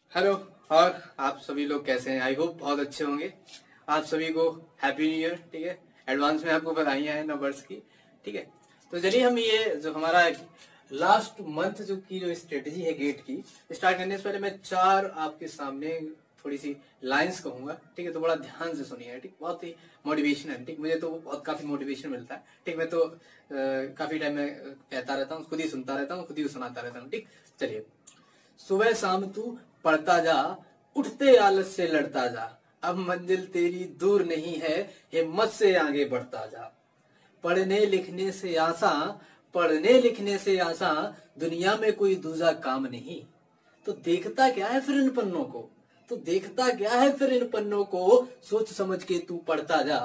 Hello. और आप सभी लोग कैसे हैं? आई होप बहुत अच्छे होंगे। आप सभी को हैप्पी न्यू ईयर। ठीक है, एडवांस में आपको बधाइयां हैं नववर्ष की। ठीक है, तो चलिए हम ये जो हमारा लास्ट मंथ जो स्ट्रेटेजी है गेट की, स्टार्ट करने से पहले मैं चार आपके सामने थोड़ी सी लाइंस कहूंगा। ठीक है, तो बड़ा ध्यान से सुनिए। ठीक, बहुत ही मोटिवेशन है। ठीक, मुझे तो बहुत काफी मोटिवेशन मिलता है। ठीक, मैं तो काफी टाइम में कहता रहता हूँ, खुद ही सुनता रहता हूँ, खुद ही सुनाता रहता हूँ। ठीक, चलिए। सुबह शाम तू पढ़ता जा, उठते आलस से लड़ता जा। अब मंजिल तेरी दूर नहीं है, हिम्मत से आगे बढ़ता जा। पढ़ने लिखने से आसा, पढ़ने लिखने से आसा, दुनिया में कोई दूसरा काम नहीं। तो देखता क्या है फिर इन पन्नों को, तो देखता क्या है फिर इन पन्नों को, सोच समझ के तू पढ़ता जा।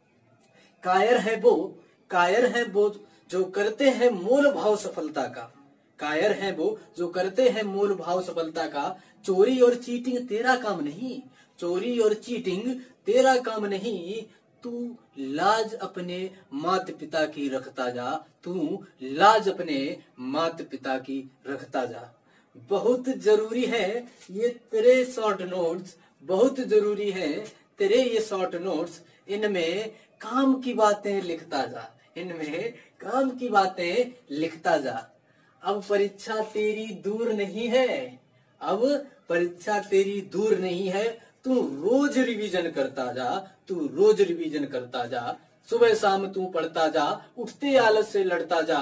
कायर है वो, कायर है वो जो करते हैं मोल भाव सफलता का। कायर है वो जो करते हैं मोल भाव सफलता का। चोरी और चीटिंग तेरा काम नहीं, चोरी और चीटिंग तेरा काम नहीं। तू लाज अपने माता पिता की रखता जा, तू लाज अपने माता पिता की रखता जा। बहुत जरूरी है ये तेरे शॉर्ट नोट्स, बहुत जरूरी है तेरे ये शॉर्ट नोट्स। इनमें काम की बातें लिखता जा, इनमें काम की बातें लिखता जा। अब परीक्षा तेरी दूर नहीं है, अब परीक्षा तेरी दूर नहीं है। तू रोज रिवीजन करता जा, तू रोज रिवीजन करता जा। सुबह शाम तू पढ़ता जा, उठते आलस से लड़ता जा।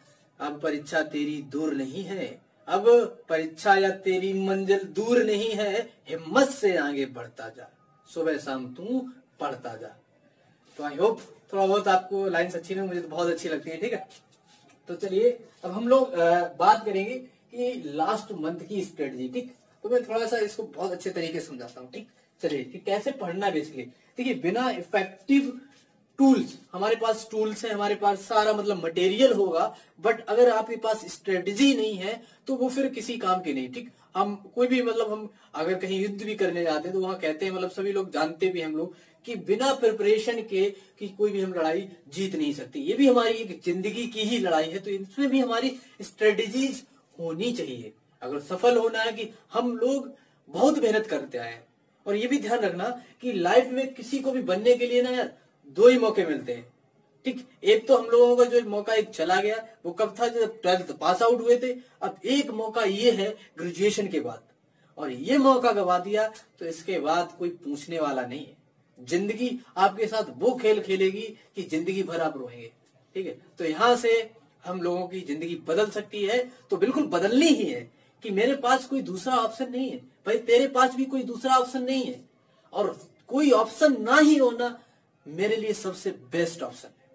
अब परीक्षा तेरी दूर नहीं है, अब परीक्षा या तेरी मंजिल दूर नहीं है, हिम्मत से आगे बढ़ता जा। सुबह शाम तू पढ़ता जा। तो आई होप थोड़ा बहुत आपको लाइन्स अच्छी लगी, मुझे तो बहुत अच्छी लगती है। ठीक है, तो चलिए अब हम लोग बात करेंगे कि लास्ट मंथ की स्ट्रेटजी। ठीक, तो मैं थोड़ा सा इसको बहुत अच्छे तरीके से समझाता हूँ। ठीक, चलिए कि कैसे पढ़ना बेसिकली। देखिए, बिना इफेक्टिव टूल्स, हमारे पास टूल्स है, हमारे पास सारा मतलब मटेरियल होगा, बट अगर आपके पास स्ट्रेटजी नहीं है तो वो फिर किसी काम की नहीं। ठीक, हम कोई भी मतलब हम अगर कहीं युद्ध भी करने जाते हैं तो वहां कहते हैं, मतलब सभी लोग जानते भी हम लोग कि बिना प्रिपरेशन के कि कोई भी हम लड़ाई जीत नहीं सकती। ये भी हमारी एक जिंदगी की ही लड़ाई है, तो इसमें भी हमारी स्ट्रेटेजीज होनी चाहिए अगर सफल होना है। कि हम लोग बहुत मेहनत करते आए हैं, और ये भी ध्यान रखना कि लाइफ में किसी को भी बनने के लिए ना यार दो ही मौके मिलते हैं। ठीक, एक तो हम लोगों का जो मौका एक चला गया, वो कब था? जब 12th पास आउट हुए थे। अब एक मौका ये है ग्रेजुएशन के बाद, और ये मौका गवा दिया तो इसके बाद कोई पूछने वाला नहीं है। जिंदगी आपके साथ वो खेल खेलेगी कि जिंदगी भर आप रोएंगे। ठीक है, तो यहां से हम लोगों की जिंदगी बदल सकती है, तो बिल्कुल बदलनी ही है कि मेरे पास कोई दूसरा ऑप्शन नहीं है। भाई तेरे पास भी कोई दूसरा ऑप्शन नहीं है, और कोई ऑप्शन ना ही होना मेरे लिए सबसे बेस्ट ऑप्शन है।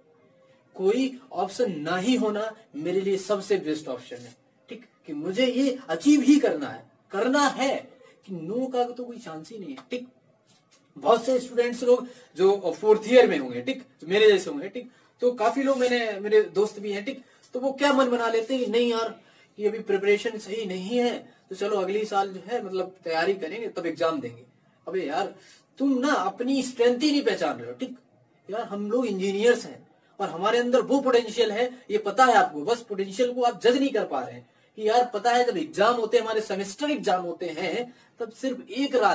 कोई ऑप्शन ना ही होना मेरे लिए सबसे बेस्ट ऑप्शन है। ठीक, कि मुझे ये अचीव ही करना है, करना है, कि नो का तो कोई चांस ही नहीं है। ठीक, बहुत से स्टूडेंट्स लोग जो फोर्थ ईयर में होंगे, ठीक, मेरे जैसे होंगे, ठीक, तो काफी लोग मेरे दोस्त भी हैं। ठीक, तो वो क्या मन बना लेते हैं कि नहीं यार ये अभी प्रिपरेशन सही नहीं है, तो चलो अगली साल जो है मतलब तैयारी करेंगे तब एग्जाम देंगे। अबे यार तुम ना अपनी स्ट्रेंथ ही नहीं पहचान रहे हो। ठीक, यार हम लोग इंजीनियर्स हैं और हमारे अंदर वो पोटेंशियल है, ये पता है आपको, बस पोटेंशियल को आप जज नहीं कर पा रहे हैं। कि यार पता है जब एग्जाम होते हैं, हमारे सेमेस्टर एग्जाम होते हैं, तब सिर्फ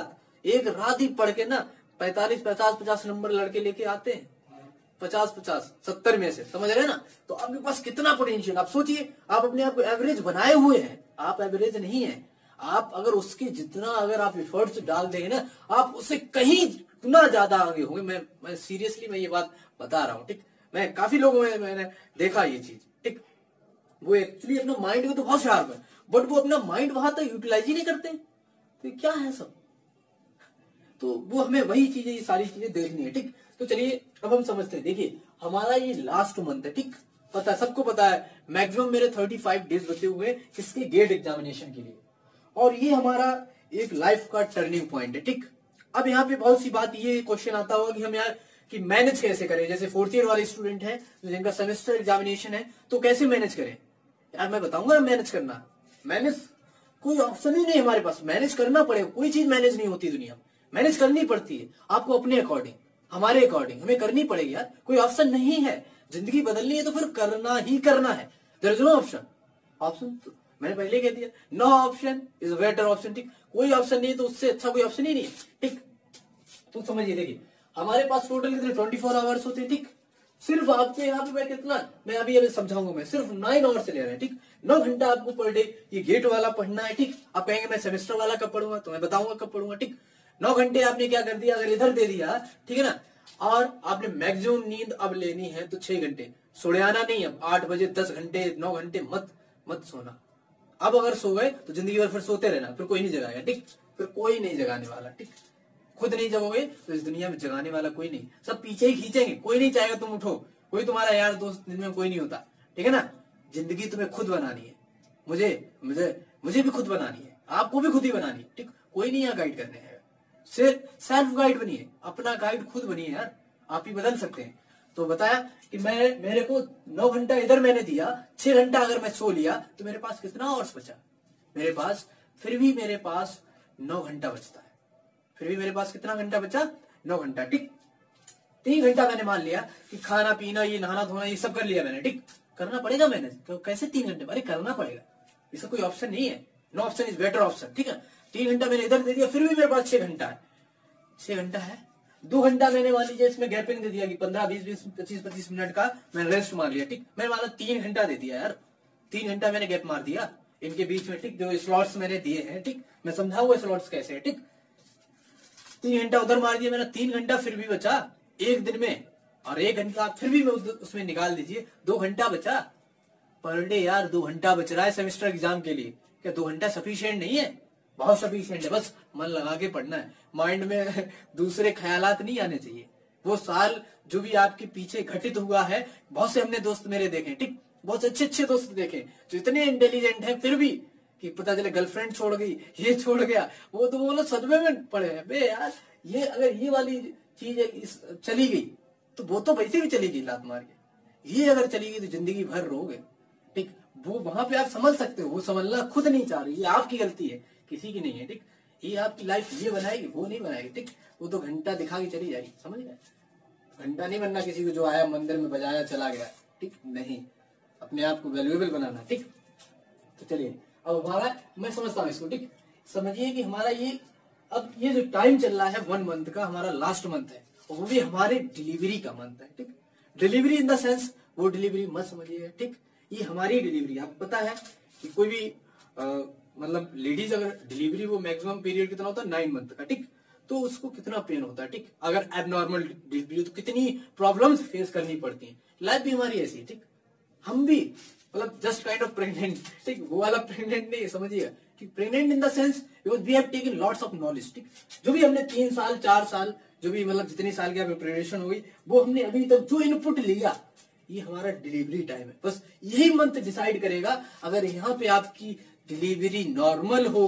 एक रात ही पढ़ के ना 45-50 नंबर लड़के लेके आते हैं। 50-50 70 में से, समझ रहे हैं ना? तो आपके पास कितना पोटेंशियल, आप सोचिए। आप अपने आप को एवरेज बनाए हुए हैं, आप एवरेज नहीं है। आप अगर उसके जितना अगर आप एफर्ट्स डाल देंगे ना, आप उससे कहीं गुना ज्यादा आगे होंगे। मैं सीरियसली मैं ये बात बता रहा हूँ। ठीक, मैं काफी लोगों में मैंने देखा ये चीज। ठीक, वो एक्चुअली अपना माइंड में तो बहुत शार्प है, बट वो अपना माइंड वहां तक यूटिलाइज ही नहीं करते। तो क्या है सब, तो वो हमें वही चीजें, ये सारी चीजें देखनी है। ठीक, तो चलिए अब हम समझते हैं। देखिए हमारा ये लास्ट मंथ है। ठीक, पता है, सबको पता है, मैक्सिमम मेरे 35 डेज बचे हुए किसके? गेट एग्जामिनेशन के लिए। और ये हमारा एक लाइफ का टर्निंग पॉइंट है। ठीक, अब यहाँ पे बहुत सी बात, ये क्वेश्चन आता होगा कि हम यार कि मैनेज कैसे करें। जैसे फोर्थ ईयर वाले स्टूडेंट हैं जिनका सेमेस्टर एग्जामिनेशन है, तो कैसे मैनेज करें? यार मैं बताऊंगा मैनेज करना। मैनेज कोई ऑप्शन ही नहीं हमारे पास, मैनेज करना पड़ेगा। कोई चीज मैनेज नहीं होती दुनिया में, मैनेज करनी पड़ती है। आपको अपने अकॉर्डिंग, हमारे अकॉर्डिंग हमें करनी पड़ेगी यार, कोई ऑप्शन नहीं है। जिंदगी बदलनी है तो फिर करना ही करना है। There is no option. Option तो मैंने पहले कह दिया, no option is better option. ठीक, कोई ऑप्शन नहीं है, तो उससे अच्छा कोई ऑप्शन ही नहीं है। ठीक, तो समझिए, देखिए हमारे पास टोटल कितने 24 आवर्स होते हैं। ठीक, सिर्फ आपके यहाँ पे मैं कितना, मैं अभी समझाऊंगा, मैं सिर्फ 9 आवर्स से ले रहा है। ठीक, 9 घंटा आपको पर डे ये गेट वाला पढ़ना है। ठीक, आप कहेंगे मैं सेमेस्टर वाला कब पढ़ूंगा, तो मैं बताऊंगा कब पढ़ूंगा। ठीक, 9 घंटे आपने क्या कर दिया, अगर इधर दे दिया, ठीक है ना, और आपने मैक्सिमम नींद अब लेनी है तो 6 घंटे, सोड़ाना नहीं। अब 8 बजे 10 घंटे 9 घंटे मत सोना। अब अगर सो गए तो जिंदगी भर फिर सोते रहना, फिर कोई नहीं जगाएगा। ठीक, फिर कोई नहीं जगाने वाला। ठीक, खुद नहीं जगोगे तो इस दुनिया में जगाने वाला कोई नहीं, सब पीछे ही खींचेंगे, कोई नहीं चाहेगा तुम उठो, कोई तुम्हारा यार दोस्त दिन में कोई नहीं होता। ठीक है ना, जिंदगी तुम्हें खुद बनानी है, मुझे मुझे मुझे भी खुद बनानी है, आपको भी खुद ही बनानी है। ठीक, कोई नहीं यहाँ गाइड करने है, सिर्फ सेल्फ गाइड बनिए, अपना गाइड खुद बनिए यार, आप ही बदल सकते हैं। तो बताया कि मेरे को 9 घंटा इधर मैंने दिया, 6 घंटा अगर मैं सो लिया तो मेरे पास कितना आवर्स बचा, मेरे पास फिर भी मेरे पास 9 घंटा बचता है, फिर भी मेरे पास कितना घंटा बचा, 9 घंटा। ठीक, 3 घंटा मैंने मान लिया कि खाना पीना ये नहाना धोना ये सब कर लिया मैंने। ठीक, करना पड़ेगा मैंने, कैसे 3 घंटे, अरे करना पड़ेगा, इसका कोई ऑप्शन नहीं है, no option is better option. ठीक है, 3 घंटा मैंने इधर दे दिया, फिर भी मेरे पास 6 घंटा है, 6 घंटा है। 2 घंटा मैंने मान लीजिए इसमें गैपिंग दे दिया कि 15 20 25 मिनट का मैंने रेस्ट मान लिया। ठीक, मैंने माना 3 घंटा दे दिया यार, 3 घंटा मैंने गैप मार दिया इनके बीच में। ठीक, जो स्लॉट्स मैंने दिए हैं, ठीक, मैं समझाऊंगा स्लॉट्स कैसे है। ठीक, 3 घंटा उधर मार दिया मैंने, 3 घंटा फिर भी बचा एक दिन में, और 1 घंटा फिर भी उसमें निकाल दीजिए, 2 घंटा बचा पर डे यार, 2 घंटा बच रहा है सेमेस्टर एग्जाम के लिए। क्या 2 घंटा सफिशिएंट नहीं है? बहुत सफिशिएंट है, बस मन लगा के पढ़ना है, माइंड में दूसरे ख्यालात नहीं आने चाहिए। वो साल जो भी आपके पीछे घटित हुआ है, बहुत से हमने दोस्त मेरे देखे, ठीक, बहुत अच्छे दोस्त देखे जो इतने इंटेलिजेंट हैं फिर भी कि पता चले गर्लफ्रेंड छोड़ गई, ये छोड़ गया, वो तो वो लोग सदमे में पड़े हैं। बे यार, ये अगर ये वाली चीज चली गई तो वो तो वैसे भी चली गई लात मार के, ये अगर चली गई तो जिंदगी भर रोगे। ठीक, वो वहां पे आप समझ सकते हो, वो समझना खुद नहीं चाह रही, ये आपकी गलती है, किसी की नहीं है। ठीक, ये आपकी लाइफ ये बनाएगी, वो नहीं बनाएगी। ठीक, वो तो घंटा दिखा के चली जाएगी, समझ गए? घंटा नहीं बनना किसी को जो आया मंदिर में बजाया चला गया। ठीक, नहीं, अपने आप को वैल्यूएबल बनाना। ठीक, तो चलिए अब हमारा, मैं समझता हूँ इसको। ठीक, समझिए कि हमारा ये जो टाइम चल रहा है 1 मंथ का, हमारा लास्ट मंथ है, और वो भी हमारे डिलीवरी का मंथ है। ठीक, डिलीवरी इन द सेंस वो डिलीवरी मत समझिए। ठीक, ये हमारी डिलीवरी, आपको पता है कि कोई भी मतलब लेडीज अगर डिलीवरी, वो मैक्सिमम पीरियड कितना होता है 9 मंथ का। ठीक, तो उसको कितना पेन होता है। ठीक, अगर एबनॉर्मल डिलीवरी तो कितनी प्रॉब्लम्स फेस करनी पड़ती हैं। लाइफ भी हमारी ऐसी है। ठीक, हम भी मतलब जस्ट काइंड ऑफ प्रेग्नेंट। ठीक, वो वाला प्रेग्नेंट नहीं, समझिएगा कि pregnant in the sense because we have taken lots of knowledge. ठीक, जो भी हमने 3 साल 4 साल जो भी मतलब जितनी साल की प्रिपरेशन हो गई, वो हमने अभी तक जो इनपुट लिया, ये हमारा डिलीवरी टाइम है। बस यही मंथ डिसाइड करेगा। अगर यहाँ पे आपकी डिलीवरी नॉर्मल हो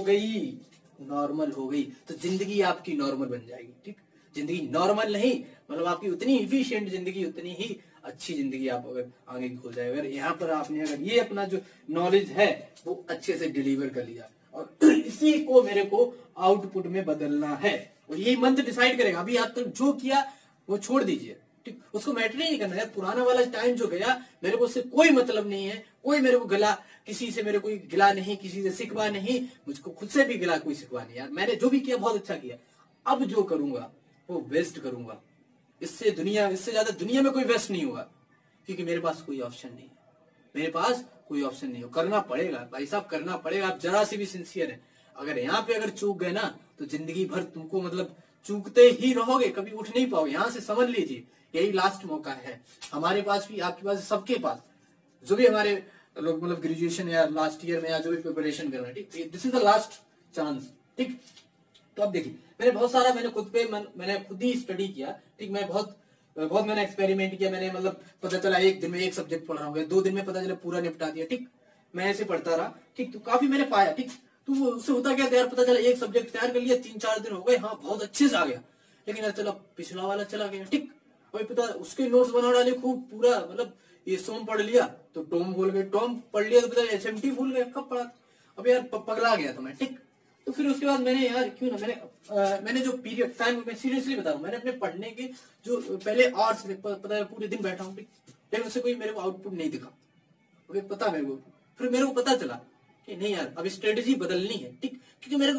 गई तो जिंदगी आपकी नॉर्मल बन जाएगी। ठीक, जिंदगी नॉर्मल नहीं मतलब आपकी उतनी इफिशिएंट जिंदगी, उतनी ही अच्छी जिंदगी आप अगर आगे खो जाए, अगर यहाँ पर आपने अगर ये अपना जो नॉलेज है वो अच्छे से डिलीवर कर लिया, और इसी को मेरे को आउटपुट में बदलना है, और यही मंथ डिसाइड करेगा। अभी आप तक जो किया वो छोड़ दीजिए। ठीक, उसको मैटर ही नहीं करना है। पुराना वाला टाइम जो गया, मेरे को उससे कोई मतलब नहीं है, कोई मेरे को गिला, किसी से मेरे कोई गिला नहीं, किसी से शिकवा नहीं, मुझको खुद से भी गिला कोई शिकवा नहीं। यार मैंने जो भी किया बहुत अच्छा किया, अब जो करूंगा वो वेस्ट करूंगा, इससे ज्यादा दुनिया में कोई वेस्ट नहीं होगा, क्योंकि मेरे पास कोई ऑप्शन नहीं है, मेरे पास कोई ऑप्शन नहीं हो, करना पड़ेगा भाई साहब, करना पड़ेगा। आप जरा सी भी सिंसियर है, अगर यहाँ पे अगर चूक गए ना तो जिंदगी भर तुमको मतलब चूकते ही रहोगे, कभी उठ नहीं पाओगे। यहाँ से समझ लीजिए यही लास्ट मौका है हमारे पास भी, आपके पास, सबके पास, जो भी हमारे लोग मतलब ग्रेजुएशन या लास्ट ईयर में या जो भी प्रिपरेशन कर रहे हैं। ठीक, this is the last chance. ठीक, तो अब देखिए मैंने बहुत सारा मैंने खुद ही स्टडी किया। ठीक, मैं बहुत मैंने एक्सपेरिमेंट किया। मैंने मतलब पता चला 1 दिन में 1 सब्जेक्ट पढ़ रहा हूँ, 2 दिन में पता चला पूरा निपटा दिया। ठीक, मैं ऐसे पढ़ता रहा। ठीक, तो काफी मैंने पाया। ठीक, तो उससे होता क्या, यार पता चला 1 सब्जेक्ट तैयार कर लिया, 3-4 दिन हो गए, हाँ बहुत अच्छे से आ गया, लेकिन यार चलो पिछला वाला चला गया। ठीक, वही पता उसके नोट्स बना डाले खूब, पूरा मतलब ये सोम पढ़ लिया तो टॉम भूल गए, टॉम पढ़ लिया तो पता एचएमटी भूल गया, कब पढ़ा, अब यार पगला गया था मैं। ठीक, तो फिर उसके बाद मैंने यार क्यों ना मैंने जो पीरियड टाइम, मैं सीरियसली बता रहा हूँ, मैंने अपने पढ़ने के जो पहले आवर्स पता है पूरे दिन बैठा हूँ, लेकिन उससे कोई मेरे को आउटपुट नहीं दिखा। पता मेरे को, फिर मेरे को पता चला कि नहीं यार अब स्ट्रेटेजी बदलनी है। ठीक, क्योंकि मेरे को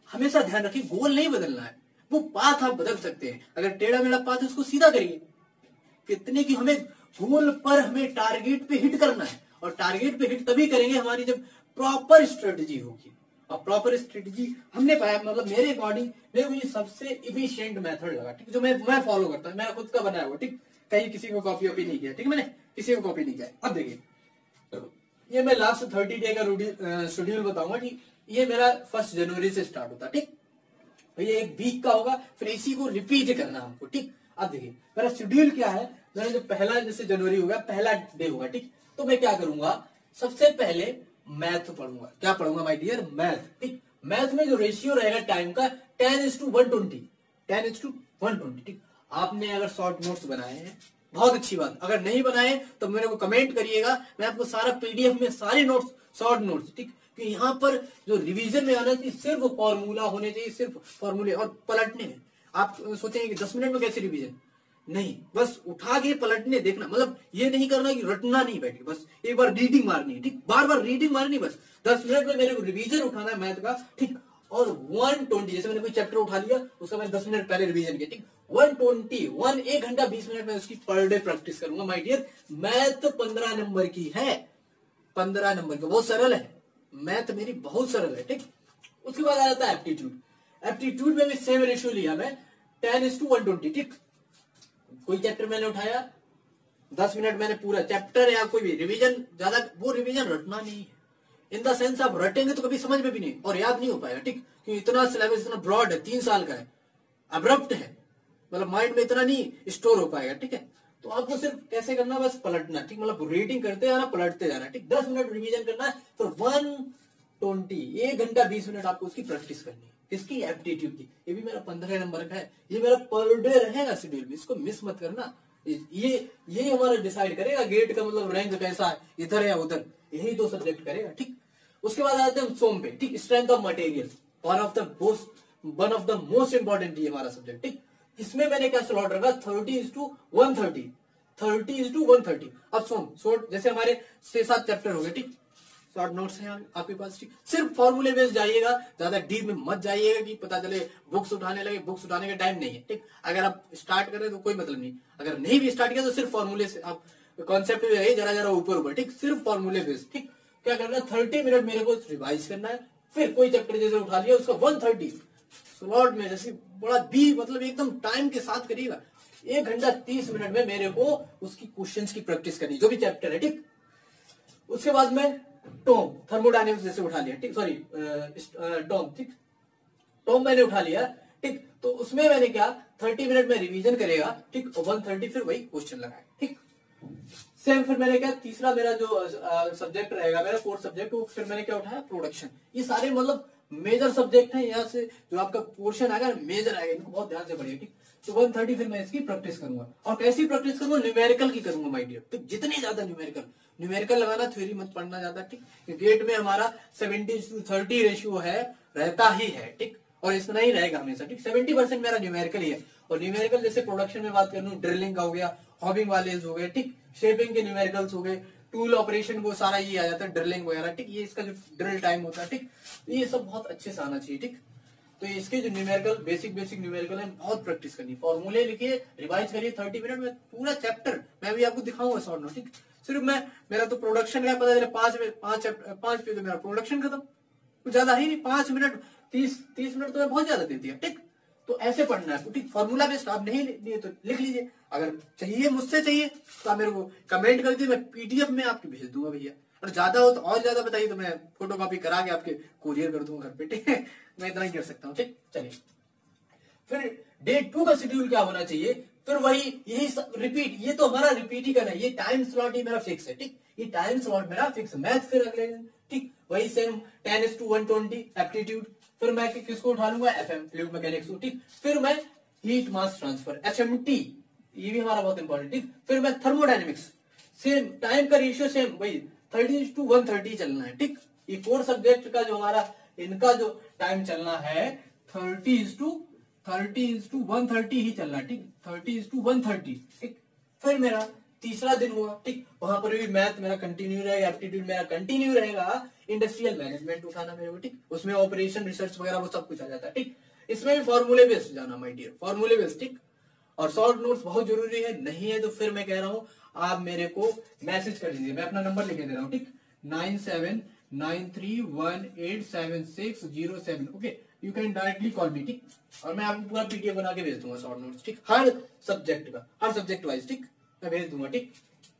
हमेशा ध्यान रखिए, गोल नहीं बदलना है, वो पाथ आप बदल सकते हैं। अगर टेढ़ा मेढ़ा पाथ है उसको सीधा करिए। कितने की हमें गोल पर हमें टारगेट पे हिट करना है, और टारगेट पे हिट तभी करेंगे हमारी जब प्रॉपर स्ट्रेटजी होगी। और प्रॉपर स्ट्रेटजी हमने पाया, मतलब मेरे अकॉर्डिंग मेरे को ये सबसे इफिशिएंट मेथड लगा, ठीक, जो मैं फॉलो करता हूँ, मैं खुद का बनाया हुआ, ठीक, कहीं किसी को कॉपी वॉपी नहीं किया, ठीक, मैंने किसी को कॉपी नहीं किया। अब देखिए ये मैं लास्ट 30 डे का शेड्यूल बताऊंगा, ठीक। ये मेरा 1 जनवरी से स्टार्ट होता, ठीक, ये एक वीक का होगा, फिर इसी को रिपीट करना हमको, ठीक। अब देखिए मेरा शेड्यूल क्या है, मेरा जो पहला जैसे जनवरी होगा, पहला डे होगा, ठीक, तो मैं क्या करूंगा, सबसे पहले मैथ पढ़ूंगा। क्या पढ़ूंगा माय डियर, मैथ, ठीक। मैथ में जो रेशियो रहेगा टाइम का 10:120, 10:120, ठीक। आपने अगर शॉर्ट नोट्स बनाए हैं बहुत अच्छी बात, अगर नहीं बनाए तो मेरे को कमेंट करिएगा, मैं आपको सारा पीडीएफ में सारे नोट्स शॉर्ट नोट्स, ठीक, कि यहाँ पर जो रिवीजन में आना चाहिए सिर्फ फॉर्मूला होने चाहिए, सिर्फ फॉर्मूले और पलटने हैं। आप सोचेंगे कि 10 मिनट में कैसे रिवीजन, नहीं, बस उठा के पलटने देखना, मतलब ये नहीं करना कि रटना नहीं बैठे, बस एक बार रीडिंग मारनी है, ठीक, बार बार रीडिंग मारनी, बस 10 मिनट में मेरे को रिवीजन उठाना है मैथ का, ठीक। और 120 जैसे मैंने कोई चैप्टर उठा लिया उसका मैंने 10 मिनट पहले रिवीजन किया, ठीक, 120 1 घंटा 20 मिनट में उसकी पर डे प्रैक्टिस करूंगा माय डियर। मैथ 15 नंबर की है, 15 नंबर की, बहुत सरल है मैथ, मेरी बहुत सरल है, ठीक। उसके बाद आ जाता है एप्टीट्यूड। एप्टीट्यूड में भी सेम रेशियो लिया मैं 10:120, ठीक। कोई चैप्टर मैंने उठाया 10 मिनट मैंने पूरा चैप्टर या कोई भी रिवीजन, ज्यादा वो रिवीजन रटना नहीं है, इन द सेंस आप रटेंगे तो कभी समझ में भी नहीं और याद नहीं हो पाएगा, ठीक, क्योंकि इतना सिलेबस इतना ब्रॉड है, 3 साल का है, अब्रप्ट है, मतलब माइंड में इतना नहीं स्टोर हो पाएगा, ठीक है। तो आपको सिर्फ कैसे करना, बस पलटना, ठीक, मतलब रीडिंग करते जाना, पलटते जाना, ठीक, 10 मिनट रिवीजन करना है, फिर 120 1 घंटा 20 मिनट आपको उसकी प्रैक्टिस करनी है, किसकी, एप्टीट्यूड की। ये भी मेरा 15 नंबर का है, ये मेरा पर डे रहेगा शेड्यूल में, इसको मिस मत करना। ये हमारा डिसाइड करेगा गेट का मतलब रैंक कैसा है, इधर या उधर, यही 2 सब्जेक्ट करेगा, ठीक। उसके बाद आते हैं सोम पे, ठीक, strength of material, one of the most important ये हमारा सब्जेक्ट, ठीक। इसमें मैंने क्या स्लॉट रखा, 30:130, 30:130। अब शॉर्ट जैसे हमारे 6-7 चैप्टर हो गए, ठीक, शॉर्ट नोट्स हैं आपके पास, ठीक, सिर्फ फॉर्मूले बेस्ड जाइएगा, ज्यादा डीप में मत जाइएगा कि पता चले बुक्स उठाने लगे, बुक्स उठाने का टाइम नहीं है, ठीक। अगर आप स्टार्ट करें तो कोई मतलब नहीं, अगर नहीं भी स्टार्ट किया तो सिर्फ फॉर्मूले से आप कॉन्सेप्ट भी रहिए, जरा जरा ऊपर, ठीक, सिर्फ फॉर्मूले बेस्ड, ठीक। क्या करना है, 30 मिनट मेरे को रिवाइज करना है, फिर कोई चैप्टर जैसे उठा लिया उसका 130 स्लॉट में, जैसे बड़ा बी मतलब एकदम टाइम के साथ करिएगा, 1 घंटा 30 मिनट में मेरे को उसकी क्वेश्चंस की प्रैक्टिस करनी, जो भी चैप्टर है, ठीक। उसके बाद में टॉम, थर्मोडायनेमिक्स जैसे उठा लिया, ठीक, सॉरी टॉम, ठीक, टॉम मैंने उठा लिया, ठीक। तो उसमें मैंने क्या 30 मिनट में रिवीजन करेगा, ठीक, 130 फिर वही क्वेश्चन लगाए, ठीक। सेम फिर मैंने क्या, तीसरा मेरा जो सब्जेक्ट रहेगा मेरा 4th सब्जेक्ट, वो फिर मैंने क्या उठाया, प्रोडक्शन। ये सारे मतलब मेजर सब्जेक्ट है, यहाँ से जो आपका पोर्शन आएगा मेजर आएगा, इनको बहुत ध्यान से पढ़िए, ठीक। तो 130 फिर मैं इसकी प्रैक्टिस करूंगा, और कैसी प्रैक्टिस करूंगा, न्यूमेरिकल की करूंगा माय डियर, ठीक, जितनी ज्यादा न्यूमेरिकल लगाना, थ्योरी मत पढ़ना ज्यादा, ठीक। गेट में हमारा 70:30 रेशियो है, रहता ही है, ठीक, और इतना ही रहेगा हमेशा, ठीक। 70% मेरा न्यूमेरिकल ही है, और न्यूमेरिकल जैसे प्रोडक्शन में बात कर लूं, ड्रिलिंग का हो गया, हॉबिंग वाले हो गए, ठीक, शेपिंग के न्यूमेरिकल्स हो गए, टूल ऑपरेशन को सारा ये आ जाता है, ड्रिलिंग वगैरह, ठीक, ये इसका जो ड्रिल टाइम होता है, ठीक, ये सब बहुत अच्छे से आना चाहिए, ठीक। तो इसके जो न्यूमेरिकल बेसिक न्यूमेरिकल है, बहुत प्रैक्टिस करनी, फॉर्मूले लिखिए, रिवाइज करिए 30 मिनट में पूरा चैप्टर, मैं भी आपको दिखाऊंगा शॉर्ट नोट, ठीक। सिर्फ मेरा तो प्रोडक्शन का पता चले 5 पेज मेरा प्रोडक्शन खत्म, कुछ ज्यादा ही नहीं, 5 मिनट 30 मिनट तो मैं बहुत ज्यादा दे दिया, ठीक। तो ऐसे पढ़ना है, ठीक, फॉर्मूला बेस्ड आप नहीं लिए तो लिख लीजिए, अगर चाहिए मुझसे चाहिए तो आप मेरे को कमेंट कर दीजिए, मैं पीडीएफ में आपके भेज दूंगा भैया, और ज्यादा हो तो और ज्यादा बताइए तो मैं फोटोकॉपी करा के आपके कुरियर कर दूंगा घर पे, ठीक है, मैं इतना ही कर सकता हूँ, ठीक। चलिए फिर डे 2 का शेड्यूल क्या होना चाहिए, फिर वही यही रिपीट, ये तो हमारा रिपीट ही करना है, ये टाइम स्लॉट ही मेरा फिक्स है, ठीक, ये टाइम स्लॉट मेरा फिक्स है। मैथ फिर अगले दिन, ठीक, वही सेम 10:120 एप्टीट्यूड, फिर मैं किसको उठा लूंगा, एफएम फ्लूइड मैकेनिक्स को, ठीक। फिर मैं हीट मास ट्रांसफर एचएमटी, ये भी हमारा बहुत इंपॉर्टेंट, ठीक। फिर मैं थर्मोडायनेमिक्स, सेम टाइम का रेशियो सेम वही 30:130 चलना है, ठीक। ये 4 सब्जेक्ट का जो हमारा इनका जो टाइम चलना है 30:130 ही चलना है, ठीक, 30:130, ठीक। फिर मेरा तीसरा दिन हुआ, ठीक, वहां पर भी मैथ मेरा कंटिन्यू रहेगा, एप्टीट्यूड मेरा कंटिन्यू रहेगा, इंडस्ट्रियल मैनेजमेंट उठाना मेरे को, ठीक, उसमें ऑपरेशन रिसर्च वगैरह वो सब कुछ आ जाता है, ठीक। इसमें भी फॉर्मूले बेस्ड जाना माय डियर, फॉर्मूले बेस्ड, ठीक। और शॉर्ट नोट्स बहुत जरूरी है, नहीं है तो फिर मैं कह रहा हूं आप मेरे को मैसेज कर दीजिए, मैं अपना नंबर लिखे दे रहा हूँ, ठीक, 9793187607, okay, you can directly call me, ठीक। और मैं आपको पूरा पीडीएफ बना के भेज दूंगा शॉर्ट नोट्स, ठीक, हर सब्जेक्ट का, हर सब्जेक्ट वाइज, ठीक, मैं भेज दूंगा, ठीक।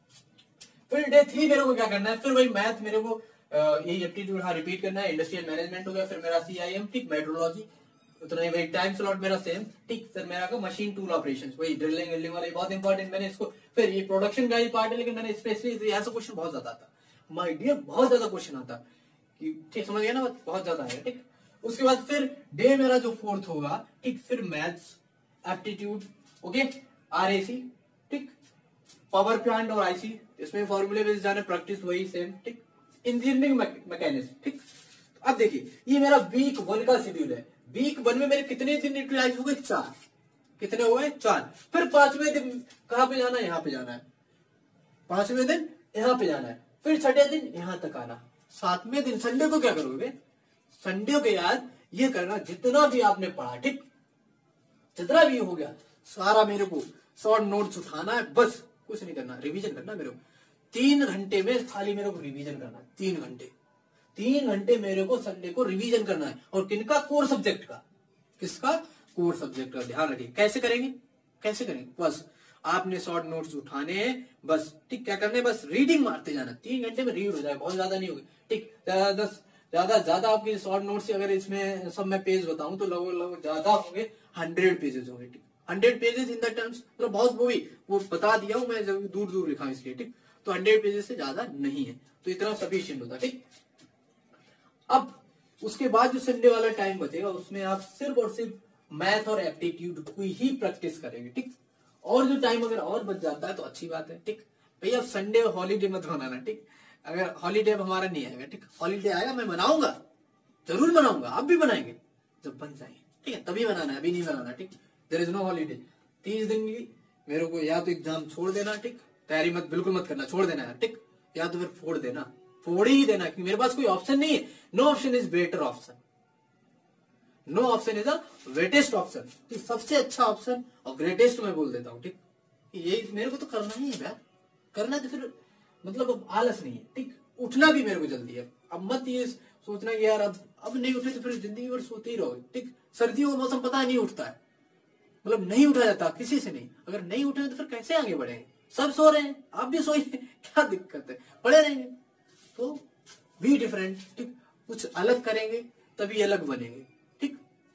फिर डे 3 मेरे को क्या करना है, फिर वही मैथ मेरे को यही एप्टीट्यूड हाँ रिपीट करना है, इंडस्ट्रियल मैनेजमेंट हो गया, फिर मेरा CIM, ठीक, मेट्रोलॉजी उतना ही, वही टाइम स्लॉट मेरा सेम, ठीक। सर मेरा को मशीन टूल ऑपरेशंस, वही ड्रिलिंग वेल्डिंग वाले बहुत इंपॉर्टेंट, मैंने इसको फिर ये प्रोडक्शन का ही पार्ट है, लेकिन मैंने स्पेशली ऐसा क्वेश्चन बहुत ज्यादा आता माय डियर, बहुत ज्यादा क्वेश्चन आता कि, ठीक, समझ गया ना, बहुत ज्यादा है, ठीक। उसके बाद फिर डे मेरा जो 4th होगा, ठीक, फिर मैथ्स, एप्टीट्यूड, ओके, RAC, ठीक, पावर प्लांट और IC, इसमें फॉर्मूले बेस्ड जाने, प्रैक्टिस वही सेम, ठीक, इंजीनियरिंग मैकेनिक्स, ठीक। अब देखिए ये मेरा वीक 1 का शेड्यूल है, वीक 1 में मेरे कितने दिन यूटिलाइज हो गए, 4, कितने हो गए, 4। फिर 5वें दिन कहां पे जाना है, यहाँ पे जाना है, 5वें दिन यहाँ पे जाना है, फिर 6ठे दिन यहां तक आना, 7वें दिन संडे को क्या करोगे, संडे को यार ये करना जितना भी आपने पढ़ा, ठीक, जितना भी हो गया सारा मेरे को शॉर्ट नोट्स उठाना है, बस कुछ नहीं करना, रिवीजन करना मेरे को 3 घंटे में, खाली मेरे को रिवीजन करना है 3 घंटे मेरे को संडे को रिवीजन करना है। और किनका, कोर सब्जेक्ट का, किसका, कोर सब्जेक्ट का, ध्यान रखिए। कैसे करेंगे, कैसे करेंगे, बस आपने शॉर्ट नोट्स उठाने हैं, बस, ठीक, क्या करने, बस रीडिंग मारते जाना, 3 घंटे में रीड हो जाए, बहुत ज्यादा नहीं होगी, ठीक, ज्यादा आपकी शॉर्ट नोट्स, अगर इसमें सब मैं पेज बताऊं तो लगभग ज्यादा होंगे 100 पेजेस होंगे, ठीक, 100 पेजेस इन द टर्म्स, मतलब बहुत वो बता दिया हूं मैं, जब दूर दूर लिखा इसलिए, ठीक, तो 100 पेजेस से ज्यादा नहीं है, तो इतना सफिशिएंट होता, ठीक। अब उसके बाद जो संडे वाला टाइम बचेगा उसमें आप सिर्फ और सिर्फ मैथ और एप्टीट्यूड को ही प्रैक्टिस करेंगे, ठीक। और जो टाइम अगर और बच जाता है तो अच्छी बात है, ठीक। भैया संडे हॉलीडे मत बनाना, ठीक, अगर हॉलीडे हमारा नहीं आएगा, ठीक, हॉलीडे आएगा मैं मनाऊंगा, जरूर मनाऊंगा, आप भी बनाएंगे जब बन जाएंगे, ठीक है, तभी बनाना है, अभी नहीं बनाना, ठीक। देयर इज नो हॉलीडे, 30 दिन की मेरे को या तो एग्जाम छोड़ देना, ठीक, तैयारी बिल्कुल मत करना, छोड़ देना है, ठीक, या तो फिर फोड़ ही देना, क्योंकि मेरे पास कोई ऑप्शन नहीं है, no option is better option, no option is a wettest option, ठीक, सबसे अच्छा ऑप्शन और ग्रेटेस्ट मैं बोल देता हूँ, ठीक, ये मेरे को तो करना ही है यार, करना है तो फिर मतलब अब आलस नहीं है, ठीक, उठना भी मेरे को जल्दी है, अब मत ये सोचना कि यार अब नहीं उठे तो फिर जिंदगी भर सोते ही रहोगे, ठीक। सर्दियों का मौसम पता नहीं उठता है, मतलब नहीं उठा जाता किसी से नहीं, अगर नहीं उठे तो फिर कैसे आगे बढ़ेंगे, सब सो रहे हैं, आप भी सोइए, क्या दिक्कत है, पड़े रहेंगे, तो बी डिफरेंट, ठीक, कुछ अलग करेंगे तभी अलग बनेंगे, ठीक।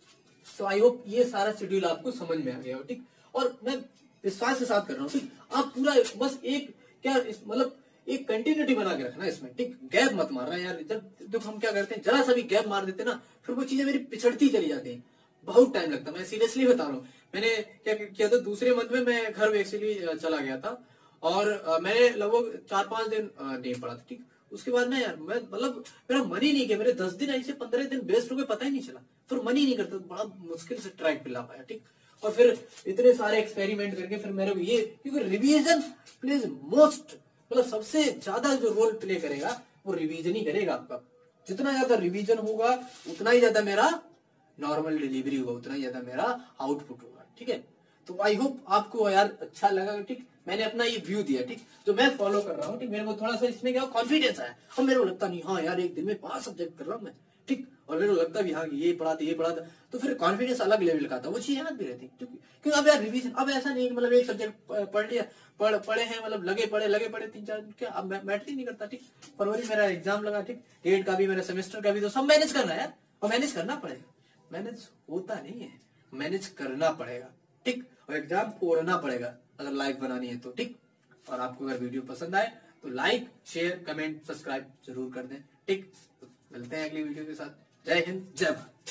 तो आई होप ये सारा शेड्यूल आपको समझ में आ गया हो, ठीक। और मैं विश्वास के साथ कर रहा हूँ, ठीक, आप पूरा बस एक क्या मतलब एक कंटिन्यूटी बना के रखना इसमें, ठीक, गैप मत मारना यार, जब हम क्या करते हैं जरा सा भी गैप मार देते ना, फिर वो चीजें मेरी पिछड़ती चली जाती हैं, बहुत टाइम लगता है, मैं सीरियसली बता रहा हूँ। मैंने क्या किया था, दूसरे मंथ में मैं घर एक्चुअली चला गया था, और मैंने लगभग 4-5 दिन नहीं पढ़ा था, ठीक। उसके बाद ना यार मैं मतलब मेरा मन ही नहीं किया, मेरे 10 दिन ऐसे 15 दिन वेस्ट हो गए, पता ही नहीं चला, फिर मन ही नहीं करता, बड़ा मुश्किल से ट्रैक पे ला पाया, ठीक। और फिर इतने सारे एक्सपेरिमेंट करके फिर मेरे को ये, क्योंकि रिवीजन प्लेज मोस्ट, मतलब सबसे ज्यादा जो रोल प्ले करेगा वो रिवीजन ही करेगा आपका, जितना ज्यादा रिवीजन होगा उतना ही ज्यादा मेरा नॉर्मल डिलीवरी होगा, उतना ही ज्यादा मेरा आउटपुट होगा, ठीक है। तो आई होप आपको यार अच्छा लगा, ठीक, मैंने अपना ये व्यू दिया, ठीक, जो मैं फॉलो कर रहा हूँ, ठीक, मेरे को थोड़ा सा इसमें क्या कॉन्फिडेंस आया, और मेरे को लगता नहीं हाँ यार एक दिन में 5 सब्जेक्ट कर रहा हूँ मैं, ठीक, और मेरे को लगता भी हाँ ये पढ़ा था, तो फिर कॉन्फिडेंस अलग लेवल का था, वो चीज याद भी रहती, क्योंकि अब यार रिवीजन, अब ऐसा नहीं मतलब एक सब्जेक्ट पढ़ लिया, पढ़े हैं, मतलब लगे पढ़े 3-4 क्या, अब मैटर ही नहीं करता, ठीक। फरवरी मेरा एग्जाम लगा, ठीक, डेट का भी मेरा सेमेस्टर का भी, तो सब मैनेज करना है यार, और मैनेज करना पड़ेगा, मैनेज होता नहीं है, मैनेज करना पड़ेगा, ठीक, और एग्जाम फोड़ना पड़ेगा अगर लाइफ बनानी है तो, ठीक। और आपको अगर वीडियो पसंद आए तो लाइक शेयर कमेंट सब्सक्राइब जरूर कर दें, ठीक। तो मिलते हैं अगली वीडियो के साथ, जय हिंद जय भारत।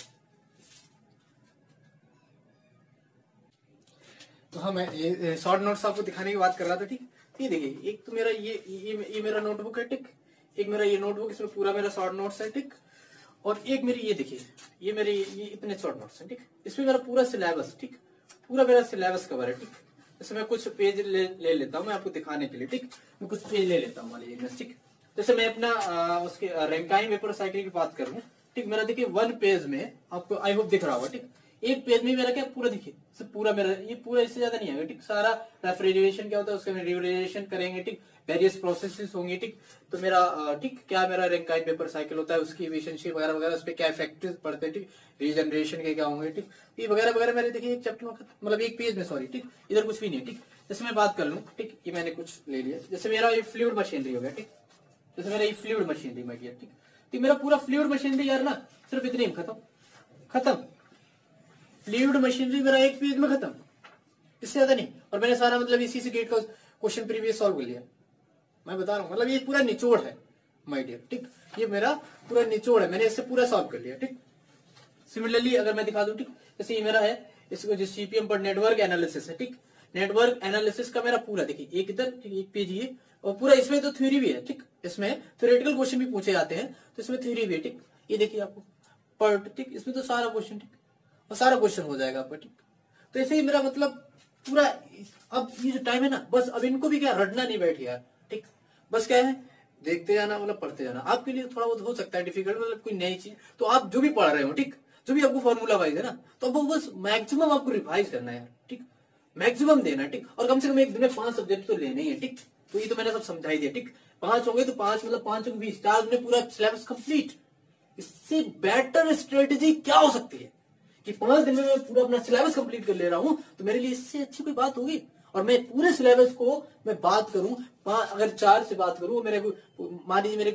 तो हाँ मैं शॉर्ट नोट्स आपको दिखाने की बात कर रहा था, ठीक। ये देखिए एक तो मेरा ये मेरा नोटबुक है, ठीक, एक मेरा ये नोटबुक, इसमें पूरा मेरा शॉर्ट नोट्स है, ठीक। और एक मेरी ये देखिए, ये मेरे ये इतने शॉर्ट नोट्स हैं, ठीक, इसमें मेरा पूरा सिलेबस, ठीक, पूरा मेरा सिलेबस कवर है, ठीक। इसमें मैं कुछ पेज ले लेता हूँ मैं आपको दिखाने के लिए, ठीक, मैं कुछ पेज ले लेता हूँ, ठीक। जैसे मैं अपना उसके रैंकाइन पेपर साइकिल की बात करूं, ठीक, मेरा देखिए 1 पेज में आपको आई होप दिख रहा होगा, ठीक, एक पेज में मेरा क्या पूरा देखिए पूरा मेरा ये पूरा इससे ज्यादा नहीं है, ठीक, सारा रेफ्रिजरेशन क्या होता है उसका रेफ्रिजरेशन करेंगे, ठीक, वेरियस प्रोसेसेस होंगे, ठीक, तो मेरा ठीक क्या मेरा रैंकाइन पेपर साइकिल होता है, उसकी एफिशिएंसी वगैरह वगैरह, उस पर क्या इफेक्ट्स पड़ते हैं, ठीक, रीजनरेशन के क्या होंगे, ठीक, ये वगैरह वगैरह मेरे देखिए एक चैप्टर में मतलब एक पेज में, सॉरी, ठीक, इधर कुछ भी नहीं है, ठीक। जैसे मैं बात कर लूं, ठीक, ये मैंने कुछ ले लिया, जैसे मेरा ये फ्लूइड मशीनरी हो गया, ठीक, जैसे मेरा ये फ्लूइड मशीनरी में गया, ठीक, तो मेरा पूरा फ्लूइड मशीनरी यार ना सिर्फ इतने में खत्म फ्लूइड मशीनरी मेरा एक पेज में खत्म, इससे ज्यादा नहीं। और मैंने सारा मतलब इसी से गेट का क्वेश्चन प्रीवियस सॉल्व कर लिया, मैं बता रहा हूँ, मतलब ये पूरा निचोड़ है माय डियर, ठीक, ये मेरा पूरा निचोड़ है, मैंने इससे पूरा सॉल्व कर लिया, ठीक। सिमिलरली अगर मैं दिखा दूं, ठीक, जैसे ये मेरा है, इसको जो सीपीएम पर नेटवर्क एनालिसिस है, ठीक, नेटवर्क एनालिसिस का मेरा पूरा देखिए एक इधर, ठीक, एक पेज ये, और पूरा इसमें तो थ्योरी भी है, ठीक, इसमें थ्योरेटिकल क्वेश्चन भी पूछे जाते हैं, तो इसमें थ्योरी भी है, ठीक, ये देखिए आपको पर्ट, ठीक, इसमें तो सारा क्वेश्चन, ठीक, और सारा क्वेश्चन हो जाएगा आपका, ठीक। तो ऐसे ही मेरा मतलब पूरा, अब ये जो टाइम है ना, बस अब इनको भी क्या रटना नहीं बैठ यार, ठीक, बस क्या है देखते जाना, मतलब पढ़ते जाना। आपके लिए थोड़ा बहुत हो सकता है डिफिकल्ट, मतलब कोई नई चीज, तो आप जो भी पढ़ रहे हो, ठीक, जो भी आपको फॉर्मूला वाइज है ना, तो अब बस मैक्सिमम आपको रिवाइज करना है यार, ठीक, मैक्सिमम देना, ठीक, और कम से कम एक दिन में 5 सब्जेक्ट तो लेने ही है, ठीक। तो ये तो मैंने सब समझा ही दिया, ठीक, 5 होंगे तो 5 मतलब 5 और 20 4 में पूरा सिलेबस कंप्लीट। इससे बेटर स्ट्रेटेजी क्या हो सकती है कि 5 दिन में मैं पूरा अपना सिलेबस कंप्लीट कर ले रहा हूं, तो मेरे लिए इससे अच्छी कोई बात होगी। और मैं पूरे सिलेबस को मैं बात करूं, अगर 4 से बात करूं, मेरे को मान लीजिए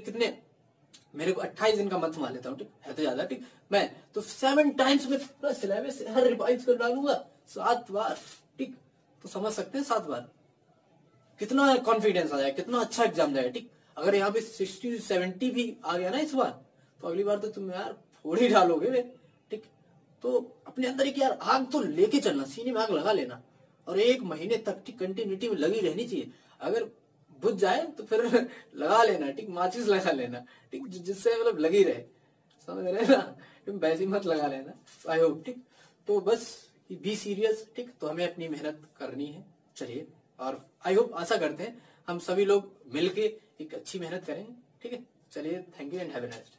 मेरे को 28 दिन का मंथ मान लेता हूं, ठीक है, तो ज्यादा, ठीक, मैं तो 7 टाइम्स में पूरा सिलेबस हर रिवाइज कर डालूंगा 7 बार, ठीक। तो समझ सकते हैं 7 बार कितना कॉन्फिडेंस आ जाए, कितना अच्छा एग्जाम जाए, ठीक। अगर यहाँ पे 60-70 भी आ गया ना इस बार, तो अगली बार तो तुम यार फोड़ ही डालोगे वे, ठीक। तो अपने अंदर एक यार आग तो लेके चलना, सीने में आग लगा लेना, और 1 महीने तक ठीक कंटिन्यूटी में लगी रहनी चाहिए। अगर बुझ जाए तो फिर लगा लेना, ठीक, माचिस लगा लेना, ठीक, जिससे मतलब लगी रहे, समझ रहे ना, तुम वैसी मत लगा लेना। आई होप, ठीक, तो बस बी सीरियस, ठीक, तो हमें अपनी मेहनत करनी है, चलिए, और आई होप आशा करते हैं हम सभी लोग मिलके एक अच्छी मेहनत करेंगे, ठीक है, चलिए, thank you and have a nice day.